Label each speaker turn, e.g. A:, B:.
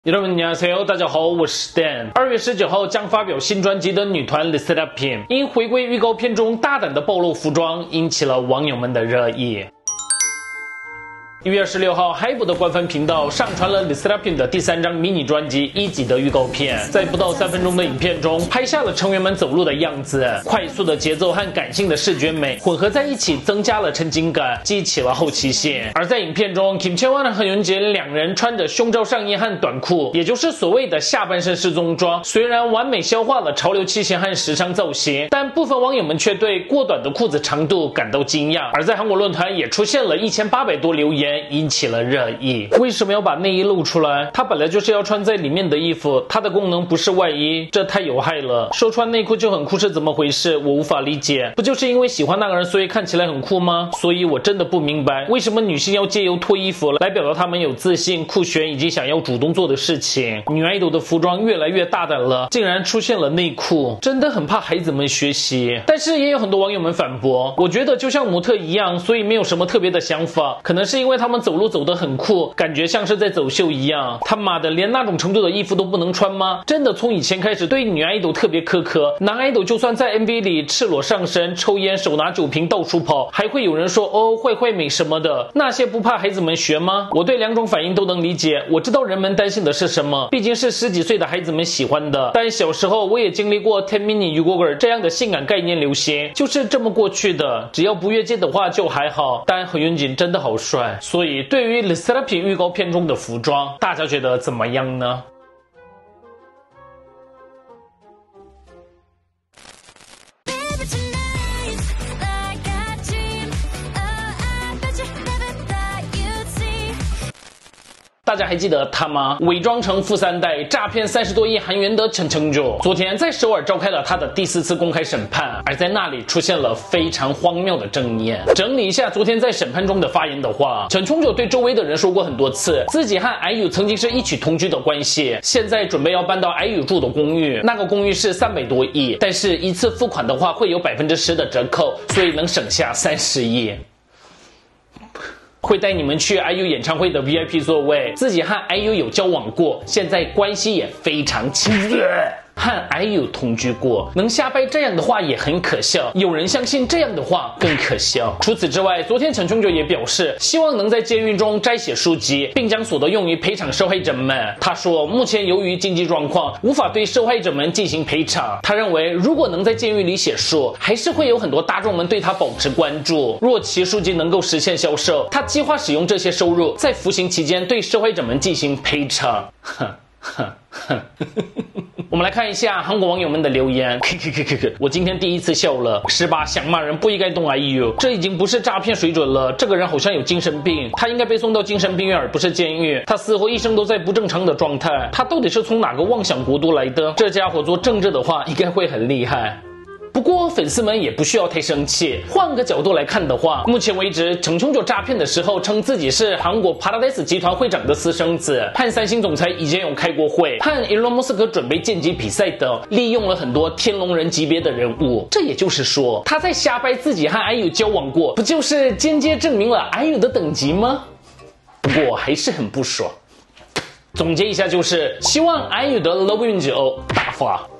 A: 여러분,안녕하세요，大家好，我是 Dan。2月19号将发表新专辑的女团 LE SSERAFIM， 因回归预告片中大胆的暴露服装，引起了网友们的热议。1月26号 ，HYBE 的官方频道上传了 LE SSERAFIM 的第3张迷你专辑1集的预告片，在不到3分钟的影片中，拍下了成员们走路的样子，快速的节奏和感性的视觉美混合在一起，增加了沉浸感，激起了好奇心。而在影片中 ，Kim Chae-won 和윤杰两人穿着胸罩上衣和短裤，也就是所谓的下半身失踪装，虽然完美消化了潮流气息和时尚造型，但部分网友们却对过短的裤子长度感到惊讶。而在韩国论坛也出现了1800多留言。引起了热议。为什么要把内衣露出来？它本来就是要穿在里面的衣服，它的功能不是外衣，这太有害了。说穿内裤就很酷是怎么回事？我无法理解。不就是因为喜欢那个人，所以看起来很酷吗？所以我真的不明白，为什么女性要借由脱衣服来表达她们有自信、酷炫以及想要主动做的事情。女爱豆的服装越来越大胆了，竟然出现了内裤，真的很怕孩子们学习。但是也有很多网友们反驳，我觉得就像模特一样，所以没有什么特别的想法，可能是因为他们走路走得很酷，感觉像是在走秀一样。他妈的，连那种程度的衣服都不能穿吗？真的从以前开始对女爱豆特别苛刻，男爱豆就算在 MV 里赤裸上身、抽烟、手拿酒瓶到处跑，还会有人说哦坏坏美什么的。那些不怕孩子们学吗？我对两种反应都能理解。我知道人们担心的是什么，毕竟是10几岁的孩子们喜欢的。但小时候我也经历过 10 mini 유곡을这样的性感概念流行，就是这么过去的。只要不越界的话就还好，但何云锦真的好帅，所以对于 LE SSERAFIM 预告片中的服装，大家觉得怎么样呢？大家还记得他吗？伪装成富3代，诈骗30多亿韩元的陈청조，昨天在首尔召开了他的第4次公开审判，而在那里出现了非常荒谬的证言。整理一下昨天在审判中的发言的话，陈청조对周围的人说过很多次，自己和IU曾经是一起同居的关系，现在准备要搬到IU住的公寓，那个公寓是300多亿，但是一次付款的话会有10%的折扣，所以能省下30亿。会带你们去 IU 演唱会的 VIP 座位，自己和 IU 有交往过，现在关系也非常亲热。和 IU 同居过，能瞎掰这样的话也很可笑，有人相信这样的话更可笑。除此之外，昨天陈청조也表示，希望能在监狱中摘写书籍，并将所得用于赔偿受害者们。他说，目前由于经济状况，无法对受害者们进行赔偿。他认为，如果能在监狱里写书，还是会有很多大众们对他保持关注。若其书籍能够实现销售，他计划使用这些收入，在服刑期间对受害者们进行赔偿。我们来看一下韩国网友们的留言。我今天第一次笑了，是吧？想骂人不应该动 IU， 这已经不是诈骗水准了。这个人好像有精神病，他应该被送到精神病院而不是监狱。他似乎一生都在不正常的状态，他到底是从哪个妄想国度来的？这家伙做政治的话，应该会很厉害。不过粉丝们也不需要太生气，换个角度来看的话，目前为止陈청조诈骗的时候称自己是韩国 Paradise 集团会长的私生子，和3星总裁以前有开过会，和Elon Musk准备剑击比赛等，利用了很多天龙人级别的人物。这也就是说，他在瞎掰自己和 IU 交往过，不就是间接证明了 IU 的等级吗？不过还是很不爽。总结一下就是，希望 IU的 Love 윤지大发。